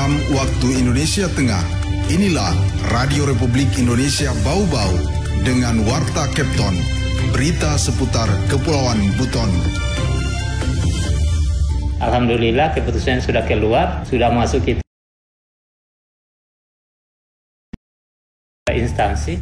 waktu Indonesia Tengah, inilah Radio Republik Indonesia Bau-Bau dengan Warta Kepton, berita seputar Kepulauan Buton. Alhamdulillah keputusan sudah keluar, sudah masuk kita instansi.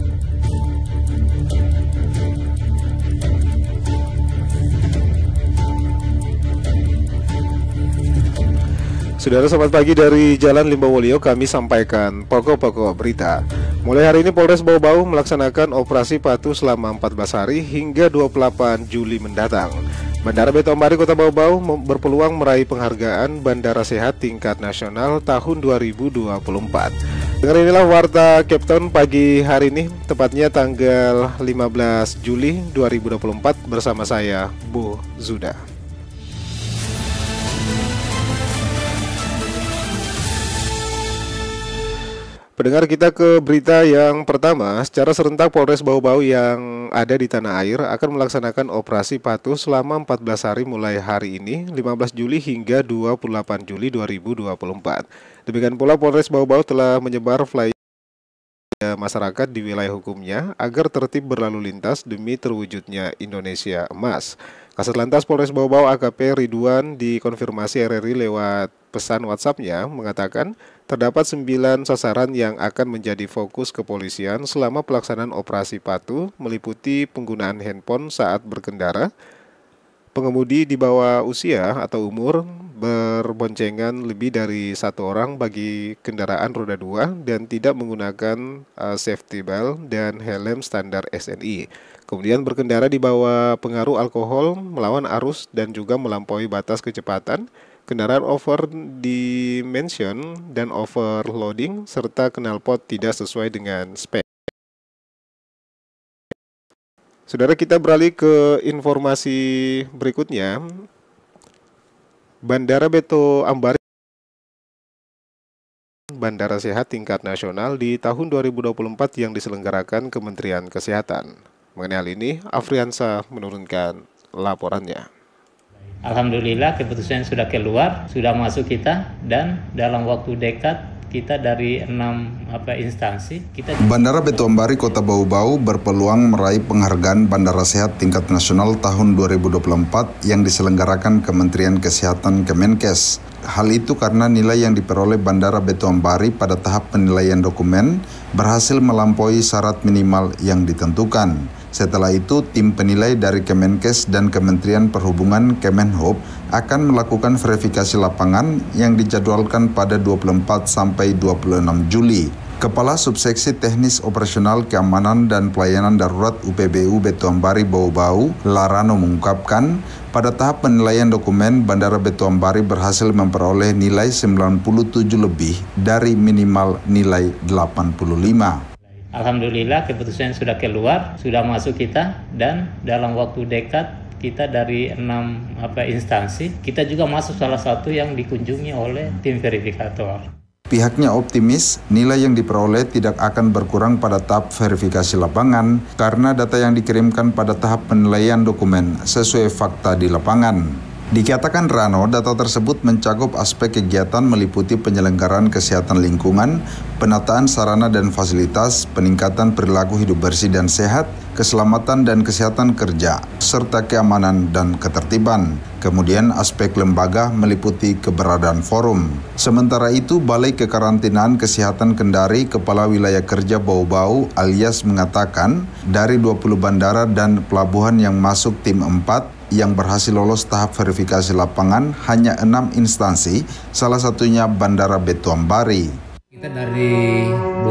Saudara, selamat pagi dari Jalan Limbawolio, kami sampaikan pokok-pokok berita. Mulai hari ini Polres Bau-Bau melaksanakan operasi patuh selama 14 hari hingga 28 Juli mendatang. Bandara Beto Ambari Kota Bau-Bau berpeluang meraih penghargaan Bandara Sehat Tingkat Nasional tahun 2024. Dengar inilah Warta Kepton pagi hari ini, tepatnya tanggal 15 Juli 2024 bersama saya, Bu Zuda. Pendengar, kita ke berita yang pertama. Secara serentak Polres Bau-Bau yang ada di tanah air akan melaksanakan operasi patuh selama 14 hari mulai hari ini 15 Juli hingga 28 Juli 2024. Demikian pula Polres Bau-Bau telah menyebar flyer masyarakat di wilayah hukumnya agar tertib berlalu lintas demi terwujudnya Indonesia Emas. Kasat Lantas Polres Bau-Bau AKP Ridwan dikonfirmasi RRI lewat pesan WhatsApp-nya mengatakan terdapat 9 sasaran yang akan menjadi fokus kepolisian selama pelaksanaan operasi patuh, meliputi penggunaan handphone saat berkendara, pengemudi di bawah usia atau umur, berboncengan lebih dari 1 orang bagi kendaraan roda 2 dan tidak menggunakan safety belt dan helm standar SNI. Kemudian berkendara di bawah pengaruh alkohol, melawan arus dan juga melampaui batas kecepatan, kendaraan over dimension dan overloading, serta knalpot tidak sesuai dengan spek. Saudara, kita beralih ke informasi berikutnya. Bandara Beto Ambari Bandara Sehat Tingkat Nasional di tahun 2024 yang diselenggarakan Kementerian Kesehatan. Mengenai hal ini, Afriansa menurunkan laporannya. Alhamdulillah keputusan sudah keluar, sudah masuk kita, dan dalam waktu dekat kita dari 6 instansi. Bandara Beto Ambari Kota Bau-Bau berpeluang meraih penghargaan Bandara Sehat Tingkat Nasional tahun 2024 yang diselenggarakan Kementerian Kesehatan Kemenkes. Hal itu karena nilai yang diperoleh Bandara Beto Ambari pada tahap penilaian dokumen berhasil melampaui syarat minimal yang ditentukan. Setelah itu, tim penilai dari Kemenkes dan Kementerian Perhubungan Kemenhub akan melakukan verifikasi lapangan yang dijadwalkan pada 24 sampai 26 Juli. Kepala Subseksi Teknis Operasional Keamanan dan Pelayanan Darurat UPBU Beto Ambari Bau-Bau, Larano mengungkapkan, pada tahap penilaian dokumen, Bandara Beto Ambari berhasil memperoleh nilai 97 lebih dari minimal nilai 85. Alhamdulillah keputusan sudah keluar, sudah masuk kita, dan dalam waktu dekat kita dari 6 instansi, kita juga masuk salah satu yang dikunjungi oleh tim verifikator. Pihaknya optimis nilai yang diperoleh tidak akan berkurang pada tahap verifikasi lapangan karena data yang dikirimkan pada tahap penilaian dokumen sesuai fakta di lapangan. Dikatakan Rano, data tersebut mencakup aspek kegiatan meliputi penyelenggaraan kesehatan lingkungan, penataan sarana dan fasilitas, peningkatan perilaku hidup bersih dan sehat, keselamatan dan kesehatan kerja, serta keamanan dan ketertiban. Kemudian aspek lembaga meliputi keberadaan forum. Sementara itu, Balai Kekarantinaan Kesehatan Kendari Kepala Wilayah Kerja Bau-Bau alias mengatakan, dari 20 bandara dan pelabuhan yang masuk tim 4, yang berhasil lolos tahap verifikasi lapangan hanya 6 instansi, salah satunya Bandara Beto Ambari. Kita dari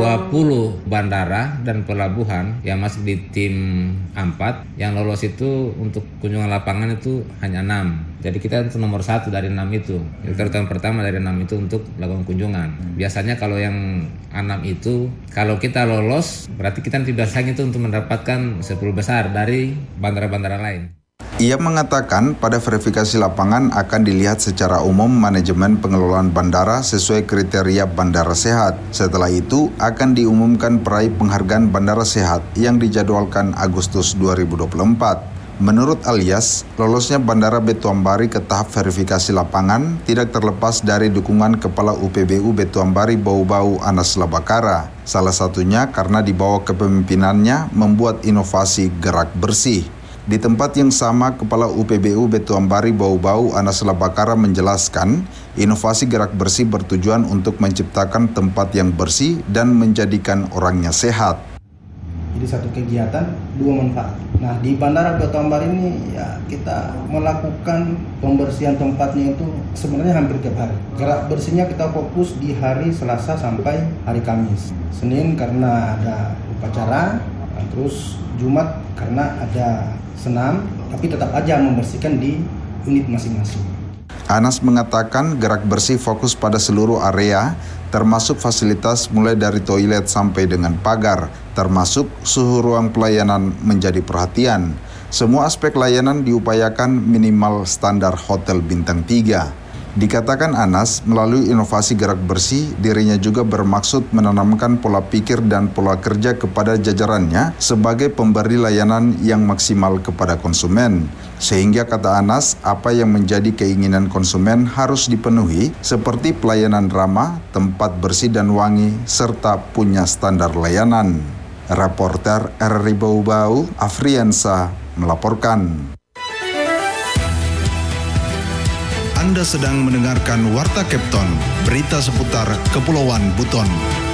20 bandara dan pelabuhan yang masuk di tim 4, yang lolos itu untuk kunjungan lapangan itu hanya 6. Jadi kita itu nomor 1 dari 6 itu. Urutan pertama dari 6 itu untuk melakukan kunjungan. Biasanya kalau yang 6 itu, kalau kita lolos, berarti kita tidak bersaing itu untuk mendapatkan 10 besar dari bandara-bandara lain. Ia mengatakan pada verifikasi lapangan akan dilihat secara umum manajemen pengelolaan bandara sesuai kriteria bandara sehat. Setelah itu akan diumumkan peraih penghargaan bandara sehat yang dijadwalkan Agustus 2024. Menurut alias, lolosnya Bandara Betuambari ke tahap verifikasi lapangan tidak terlepas dari dukungan Kepala UPBU Betuambari Bau-Bau Anas Labakara. Salah satunya karena di bawah kepemimpinannya membuat inovasi gerak bersih. Di tempat yang sama, Kepala UPBU Betuambari Bau-Bau Anas Labakara menjelaskan, inovasi gerak bersih bertujuan untuk menciptakan tempat yang bersih dan menjadikan orangnya sehat. Jadi satu kegiatan, dua manfaat. Nah, di Bandara Betuambari ini ya kita melakukan pembersihan tempatnya itu sebenarnya hampir tiap hari. Gerak bersihnya kita fokus di hari Selasa sampai hari Kamis. Senin karena ada upacara, terus Jumat karena ada senam, tapi tetap aja membersihkan di unit masing-masing. Anas mengatakan gerak bersih fokus pada seluruh area, termasuk fasilitas mulai dari toilet sampai dengan pagar, termasuk suhu ruang pelayanan menjadi perhatian. Semua aspek layanan diupayakan minimal standar hotel bintang 3. Dikatakan Anas, melalui inovasi gerak bersih, dirinya juga bermaksud menanamkan pola pikir dan pola kerja kepada jajarannya sebagai pemberi layanan yang maksimal kepada konsumen. Sehingga kata Anas, apa yang menjadi keinginan konsumen harus dipenuhi seperti pelayanan ramah, tempat bersih dan wangi, serta punya standar layanan. Reporter RRI Bau-Bau, Afriansa, melaporkan. Anda sedang mendengarkan Warta Kepton, berita seputar Kepulauan Buton.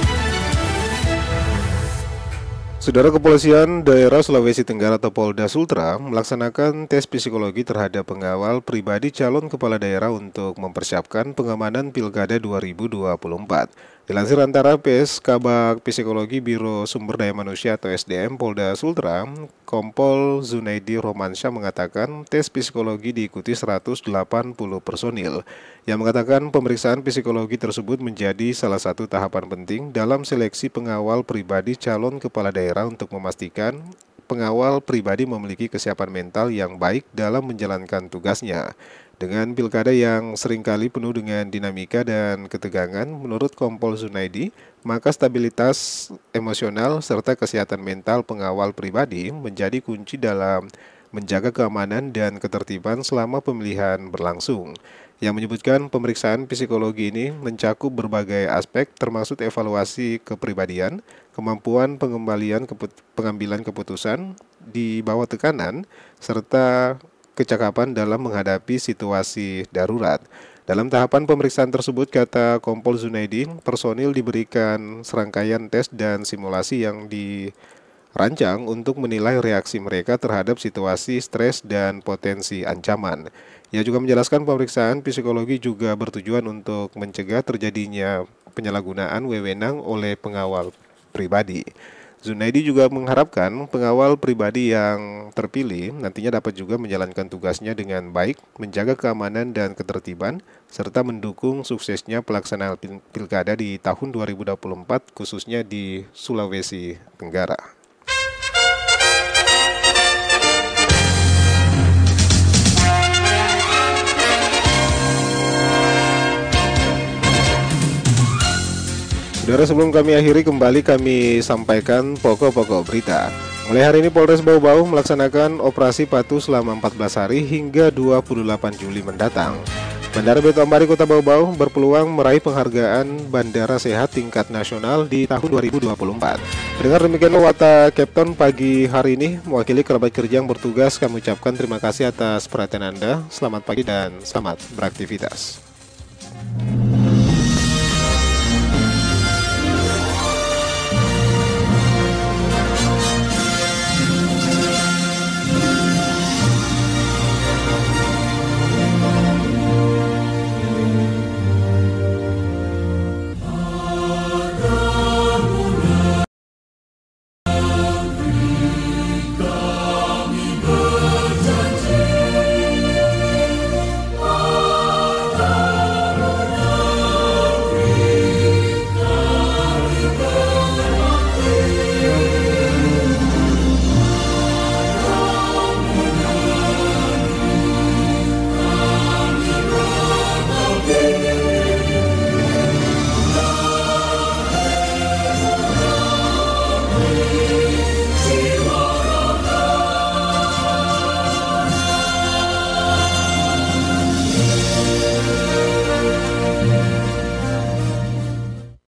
Saudara, Kepolisian Daerah Sulawesi Tenggara atau Polda Sultra melaksanakan tes psikologi terhadap pengawal pribadi calon kepala daerah untuk mempersiapkan pengamanan Pilkada 2024. Dilansir antara PS Kabak Psikologi Biro Sumber Daya Manusia atau SDM Polda Sultra, Kompol Zunaidi Romansyah mengatakan tes psikologi diikuti 180 personil, yang mengatakan pemeriksaan psikologi tersebut menjadi salah satu tahapan penting dalam seleksi pengawal pribadi calon kepala daerah untuk memastikan pengawal pribadi memiliki kesiapan mental yang baik dalam menjalankan tugasnya. Dengan pilkada yang seringkali penuh dengan dinamika dan ketegangan, menurut Kompol Zunaidi, maka stabilitas emosional serta kesehatan mental pengawal pribadi menjadi kunci dalam menjaga keamanan dan ketertiban selama pemilihan berlangsung. Yang menyebutkan pemeriksaan psikologi ini mencakup berbagai aspek termasuk evaluasi kepribadian, kemampuan pengambilan keputusan di bawah tekanan, serta kecakapan dalam menghadapi situasi darurat. Dalam tahapan pemeriksaan tersebut, kata Kompol Zunaidi, personil diberikan serangkaian tes dan simulasi yang dirancang untuk menilai reaksi mereka terhadap situasi stres dan potensi ancaman. Ia juga menjelaskan pemeriksaan psikologi juga bertujuan untuk mencegah terjadinya penyalahgunaan wewenang oleh pengawal pribadi. Zunaidi juga mengharapkan pengawal pribadi yang terpilih nantinya dapat juga menjalankan tugasnya dengan baik, menjaga keamanan dan ketertiban, serta mendukung suksesnya pelaksanaan pilkada di tahun 2024 khususnya di Sulawesi Tenggara. Saudara, sebelum kami akhiri, kembali kami sampaikan pokok-pokok berita. Mulai hari ini Polres Bau-Bau melaksanakan operasi patuh selama 14 hari hingga 28 Juli mendatang. Bandara Betuambari Kota Bau-Bau berpeluang meraih penghargaan Bandara Sehat tingkat nasional di tahun 2024. Dengar demikian Warta Kepton pagi hari ini. Mewakili kerabat kerja yang bertugas, kami ucapkan terima kasih atas perhatian Anda. Selamat pagi dan selamat beraktivitas.